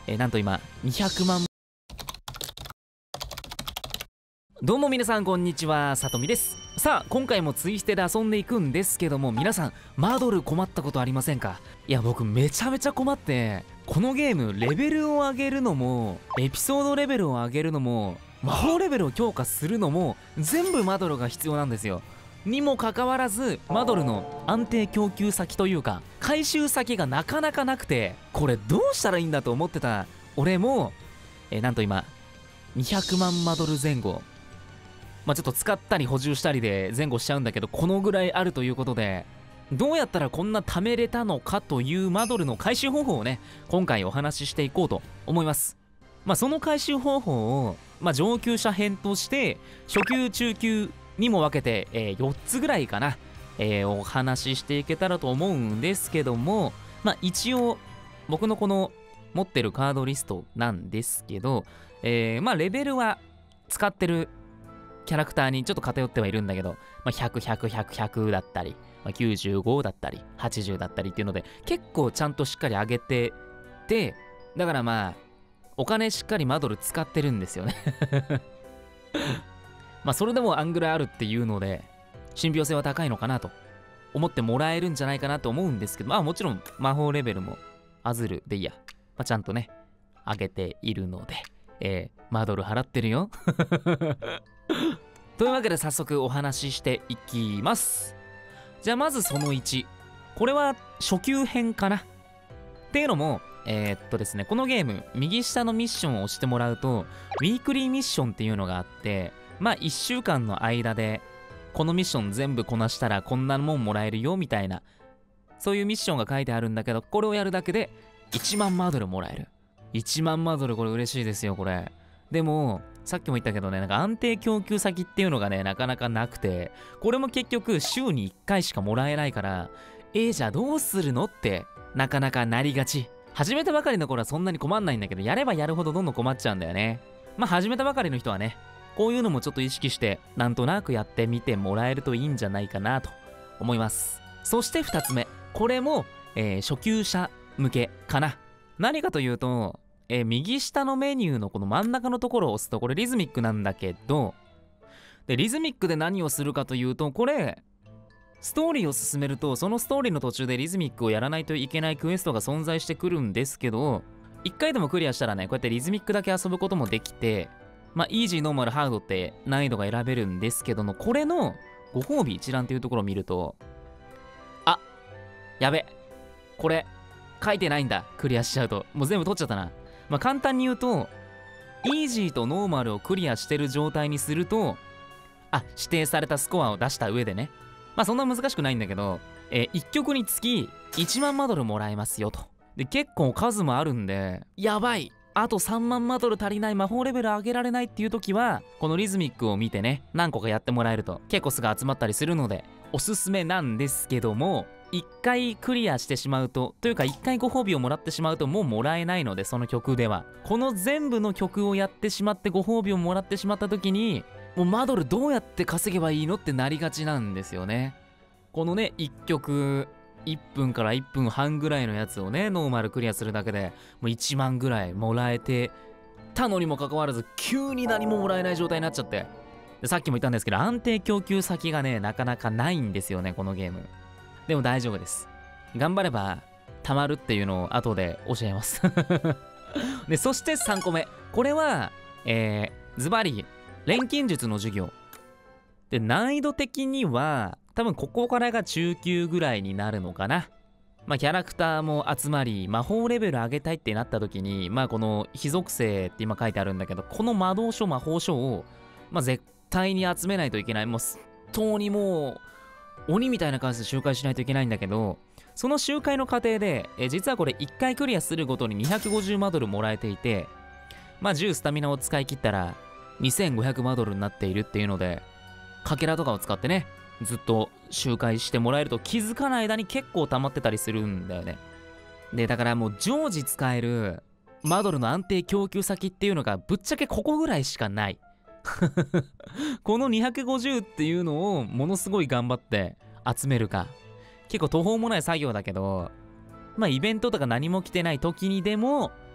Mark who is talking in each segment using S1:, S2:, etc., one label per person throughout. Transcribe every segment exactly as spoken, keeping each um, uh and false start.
S1: えー、なんと今にひゃくまん。どうも皆さんこんにちは、さとみです。さあ今回もツイステで遊んでいくんですけども、皆さんマドル困ったことありませんか？いや僕めちゃめちゃ困って、このゲームレベルを上げるのもエピソードレベルを上げるのも魔法レベルを強化するのも全部マドルが必要なんですよ。にもかかわらずマドルの安定供給先というか回収先がなかなかなくて、これどうしたらいいんだと思ってた俺も、えー、なんと今にひゃくまんマドル前後、まあちょっと使ったり補充したりで前後しちゃうんだけど、このぐらいあるということで、どうやったらこんな貯めれたのかというマドルの回収方法をね、今回お話ししていこうと思います。まあその回収方法を、まあ、上級者編として初級中級にも分けて、えー、よっつぐらいかな、えー、お話ししていけたらと思うんですけども、まあ一応僕のこの持ってるカードリストなんですけど、えー、まあレベルは使ってるキャラクターにちょっと偏ってはいるんだけど、まあ、ひゃく、ひゃく、ひゃく、ひゃくだったり、まあ、きゅうじゅうごだったり、はちじゅうだったりっていうので、結構ちゃんとしっかり上げてて、だからまあ、お金しっかりマドル使ってるんですよね。まあ、それでもあんぐらいあるっていうので、信憑性は高いのかなと思ってもらえるんじゃないかなと思うんですけど、まあもちろん魔法レベルもアズルでいいや、まあ、ちゃんとね、上げているので、えー、マドル払ってるよ。というわけで早速お話ししていきます。じゃあまずそのいち、これは初級編かなっていうのも、えー、っとですね、このゲーム右下のミッションを押してもらうとウィークリーミッションっていうのがあって、まあいっしゅうかんの間でこのミッション全部こなしたらこんなもんもらえるよみたいな、そういうミッションが書いてあるんだけど、これをやるだけでいちまんマドルもらえる。いちまんマドル、これ嬉しいですよこれ。でもさっきも言ったけどね、なんか安定供給先っていうのがねなかなかなくて、これも結局週にいっかいしかもらえないから、えー、じゃあどうするのってなかなかなりがち。始めたばかりの頃はそんなに困んないんだけど、やればやるほどどんどん困っちゃうんだよね。まあ始めたばかりの人はね、こういうのもちょっと意識してなんとなくやってみてもらえるといいんじゃないかなと思います。そしてふたつめ、これも、えー、初級者向けかな。何かというと、えー、右下のメニューのこの真ん中のところを押すと、これリズミックなんだけど、でリズミックで何をするかというと、これストーリーを進めると、そのストーリーの途中でリズミックをやらないといけないクエストが存在してくるんですけど、いっかいでもクリアしたらね、こうやってリズミックだけ遊ぶこともできて、まあイージー、ノーマル、ハードって難易度が選べるんですけども、これのご褒美一覧というところを見ると、あ、やべ、これ書いてないんだ。クリアしちゃうともう全部取っちゃったな。まあ簡単に言うと、イージーとノーマルをクリアしてる状態にすると、あ、指定されたスコアを出した上でね、まあそんな難しくないんだけど、えー、いっきょくにつきいちまんマドルもらえますよと。で結構数もあるんで、やばい、あとさんまんマドル足りない、魔法レベル上げられないっていう時は、このリズミックを見てね、何個かやってもらえると結構すぐ集まったりするのでおすすめなんですけども、いっかいクリアしてしまうと、というかいっかいご褒美をもらってしまうともうもらえないので、その曲ではこの全部の曲をやってしまってご褒美をもらってしまった時に、もうマドルどうやって稼げばいいのってなりがちなんですよね。このねいっきょくいっぷんからいっぷんはんぐらいのやつをねノーマルクリアするだけでもういちまんぐらいもらえてたのにもかかわらず、急に何ももらえない状態になっちゃって、でさっきも言ったんですけど、安定供給先がねなかなかないんですよねこのゲーム。でも大丈夫です。頑張ればたまるっていうのを後で教えます。でそしてさんこめ、これはえー、ズバリ錬金術の授業で、難易度的には多分ここからが中級ぐらいになるのかな。まあキャラクターも集まり魔法レベル上げたいってなった時に、まあこの非属性って今書いてあるんだけど、この魔導書魔法書をまあ絶対に集めないといけない。もう本当にもう鬼みたいな感じで周回しないといけないんだけど、その周回の過程でえ実はこれいっかいクリアするごとににひゃくごじゅうマドルもらえていて、まあじゅうスタミナを使い切ったらにせんごひゃくマドルになっているっていうので、かけらとかを使ってねずっと周回してもらえると気づかない間に結構溜まってたりするんだよね。でだからもう常時使えるマドルの安定供給先っていうのがぶっちゃけここぐらいしかない。このにひゃくごじゅうっていうのをものすごい頑張って集めるか、結構途方もない作業だけど、まあイベントとか何も来てない時にでも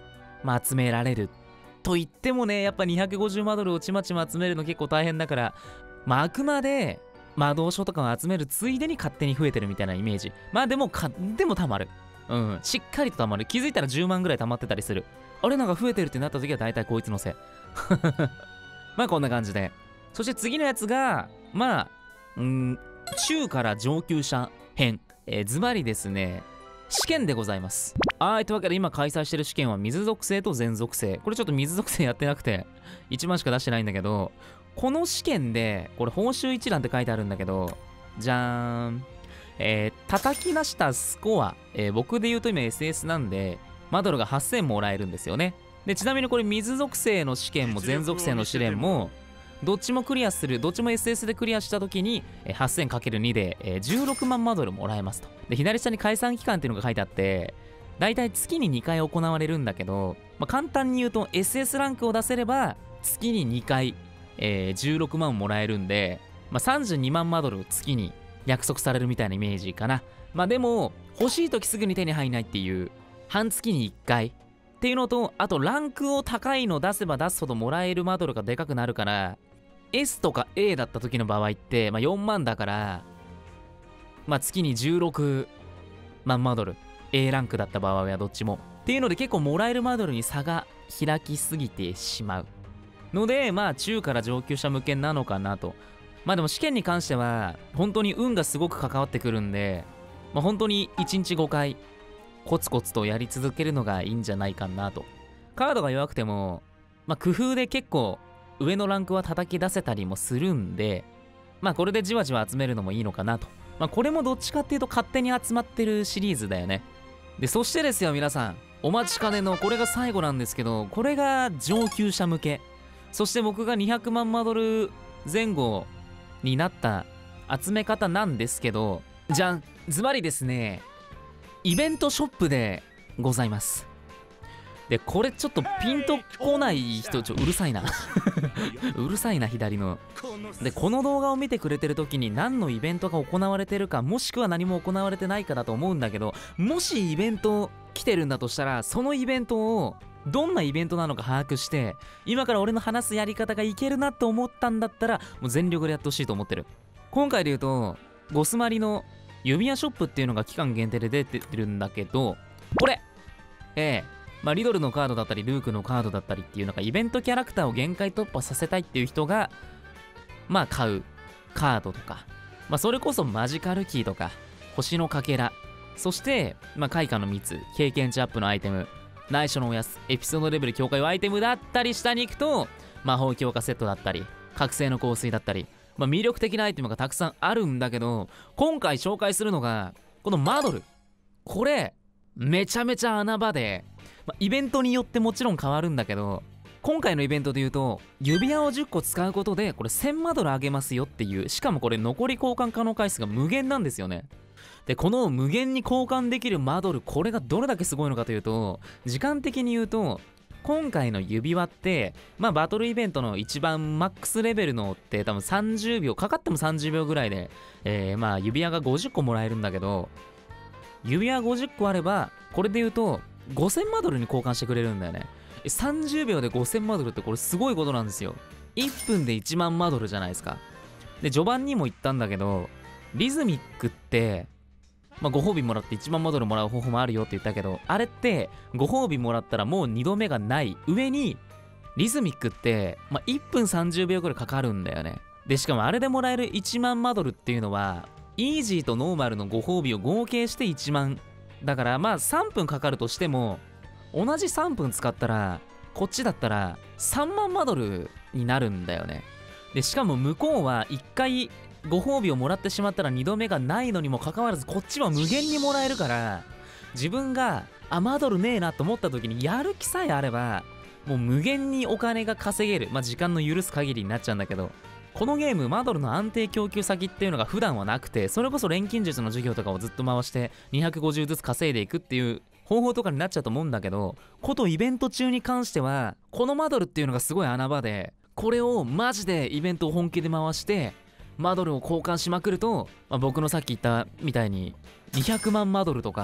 S1: まあ、集められると言ってもね、やっぱにひゃくごじゅうマドルをちまちま集めるの結構大変だから、まあ、あくまで魔導書とかを集めるついでに勝手に増えてるみたいなイメージ。まあでもかでもたまる。うん、しっかりとたまる。気づいたらじゅうまんぐらいたまってたりする。あれなんか増えてるってなった時は大体こいつのせい。まあこんな感じで。そして次のやつがまあうん中から上級者編、えー、ズバリですね、試験でございます。はい、というわけで今開催してる試験は水属性と全属性。これちょっと水属性やってなくていちまんしか出してないんだけど、この試験でこれ報酬一覧って書いてあるんだけど、じゃーん、えー、叩き出したスコア、えー、僕で言うと今 エスエス なんでマドルがはっせんもらえるんですよね。でちなみにこれ水属性の試験も全属性の試練もどっちもクリアする、どっちも エスエス でクリアした時に はっせんかけるに で、えー、じゅうろくまんマドルもらえますと。で左下に解散期間っていうのが書いてあって、だいたい月ににかい行われるんだけど、まあ、簡単に言うと エスエス ランクを出せれば月ににかい、えー、じゅうろくまんもらえるんで、まあ、さんじゅうにまんマドル月に約束されるみたいなイメージかな。まあでも欲しい時すぐに手に入んないっていう、半月にいっかいっていうのと、あとランクを高いの出せば出すほどもらえるマドルがでかくなるから、 S とか A だった時の場合って、まあ、よんまんだから、まあ、月にじゅうろくまんマドル、 A ランクだった場合はどっちもっていうので結構もらえるマドルに差が開きすぎてしまうので、まあ中から上級者向けなのかなと。まあでも試験に関しては本当に運がすごく関わってくるんで、まあ、本当にいちにちごかいコツコツとやり続けるのがいいんじゃないかなと。カードが弱くても、まあ、工夫で結構上のランクは叩き出せたりもするんで、まあこれでじわじわ集めるのもいいのかなと。まあこれもどっちかっていうと勝手に集まってるシリーズだよね。でそしてですよ皆さん、お待ちかねのこれが最後なんですけど、これが上級者向け、そして僕がにひゃくまんマドル前後になった集め方なんですけど、じゃん、ズバリですね、イベントショップでございます。でこれちょっとピンとこない人、ちょうるさいなうるさいな左の。でこの動画を見てくれてる時に何のイベントが行われてるか、もしくは何も行われてないかだと思うんだけど、もしイベント来てるんだとしたら、そのイベントをどんなイベントなのか把握して、今から俺の話すやり方がいけるなと思ったんだったらもう全力でやってほしいと思ってる。今回で言うとゴスマリの指輪ショップっていうのが期間限定で出てるんだけど、これええまあ、リドルのカードだったりルークのカードだったりっていうのがイベントキャラクターを限界突破させたいっていう人がまあ買うカードとか、まあ、それこそマジカルキーとか星のかけら、そしてまあ開花の蜜、経験値アップのアイテム、内緒のおやつ、エピソードレベル強化用アイテムだったり、下に行くと魔法強化セットだったり覚醒の香水だったり、まあ、魅力的なアイテムがたくさんあるんだけど、今回紹介するのがこのマドル。これめちゃめちゃ穴場で、まあ、イベントによってもちろん変わるんだけど、今回のイベントで言うと指輪をじゅっこ使うことでこれせんマドルあげますよっていう、しかもこれ残り交換可能回数が無限なんですよね。でこの無限に交換できるマドル、これがどれだけすごいのかというと、時間的に言うと今回の指輪ってまあバトルイベントの一番マックスレベルのって多分さんじゅうびょうかかってもさんじゅうびょうぐらいで、えー、まあ指輪がごじゅっこもらえるんだけど、指輪ごじゅっこあればこれで言うとごせんマドルに交換してくれるんだよね。さんじゅうびょうでごせんマドルってこれすごいことなんですよ。いっぷんでいちまんマドルじゃないですか。で序盤にも言ったんだけど、リズミックってまあご褒美もらっていちまんマドルもらう方法もあるよって言ったけど、あれってご褒美もらったらもうにどめがない上に、リズミックってまあいっぷんさんじゅうびょうくらいかかるんだよね。でしかもあれでもらえるいちまんマドルっていうのはイージーとノーマルのご褒美を合計していちまんだから、まあさんぷんかかるとしても同じさんぷん使ったらこっちだったらさんまんマドルになるんだよね。でしかも向こうはいっかいご褒美をもらってしまったらにどめがないのにもかかわらず、こっちは無限にもらえるから、自分があマドルねえなと思った時にやる気さえあればもう無限にお金が稼げる、まあ時間の許す限りになっちゃうんだけど、このゲームマドルの安定供給先っていうのが普段はなくて、それこそ錬金術の授業とかをずっと回してにひゃくごじゅうずつ稼いでいくっていう方法とかになっちゃうと思うんだけど、ことイベント中に関してはこのマドルっていうのがすごい穴場で、これをマジでイベントを本気で回してマドルを交換しまくると、まあ、僕のさっき言ったみたいににひゃくまんマドルとか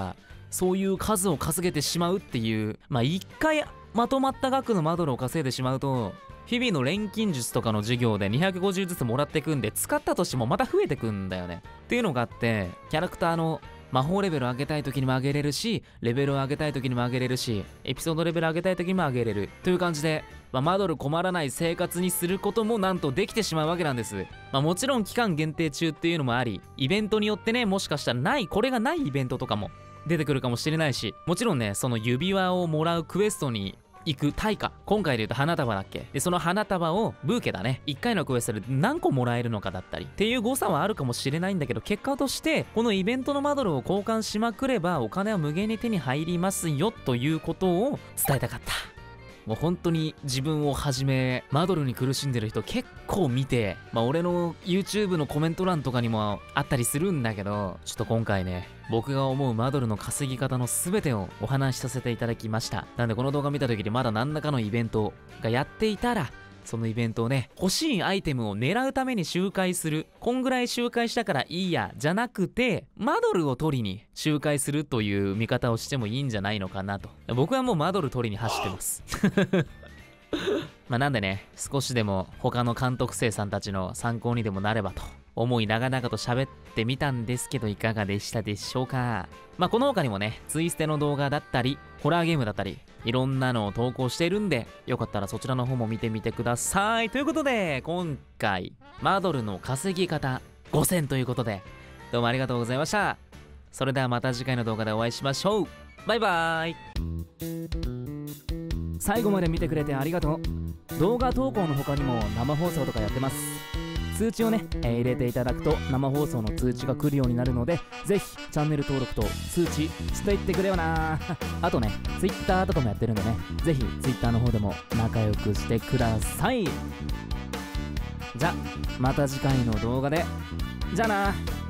S1: そういう数を稼げてしまうっていう、まあ一回まとまった額のマドルを稼いでしまうと、日々の錬金術とかの授業でにひゃくごじゅうずつもらってくんで、使ったとしてもまた増えてくんだよねっていうのがあって、キャラクターの魔法レベル上げたい時にも上げれるし、レベルを上げたい時にも上げれるし、エピソードレベル上げたい時にも上げれるという感じで、まあ、マドル困らない生活にすることもなんとできてしまうわけなんです。まあ、もちろん期間限定中っていうのもあり、イベントによってね、もしかしたらないこれがないイベントとかも出てくるかもしれないし、もちろんね、その指輪をもらうクエストに行く対価、今回で言うと花束だっけで、その花束をブーケだね、いっかいのクエストで何個もらえるのかだったりっていう誤差はあるかもしれないんだけど、結果としてこのイベントのマドルを交換しまくればお金は無限に手に入りますよということを伝えたかった。もう本当に自分をはじめマドルに苦しんでる人結構見て、まあ俺の YouTube のコメント欄とかにもあったりするんだけど、ちょっと今回ね、僕が思うマドルの稼ぎ方の全てをお話しさせていただきました。なんでこの動画見た時にまだ何らかのイベントがやっていたら、そのイベントをね、欲しいアイテムを狙うために周回する、こんぐらい周回したからいいやじゃなくて、マドルを取りに周回するという見方をしてもいいんじゃないのかなと。僕はもうマドル取りに走ってますまあなんでね、少しでも他の監督生さんたちの参考にでもなればと思い長々と喋ってみたんですけど、いかがでしたでしょうか。まあこの他にもね、ツイステの動画だったりホラーゲームだったりいろんなのを投稿しているんで、よかったらそちらの方も見てみてください。ということで今回マドルの稼ぎ方ごせんということで、どうもありがとうございました。それではまた次回の動画でお会いしましょう。バイバーイ。
S2: 最後まで見てくれてありがとう。動画投稿の他にも生放送とかやってます。通知をね、えー入れていただくと生放送の通知が来るようになるので、ぜひチャンネル登録と通知していってくれよなあとね、Twitter とかもやってるんでね、ぜひ Twitter の方でも仲良くしてください。じゃまた次回の動画で。じゃあな。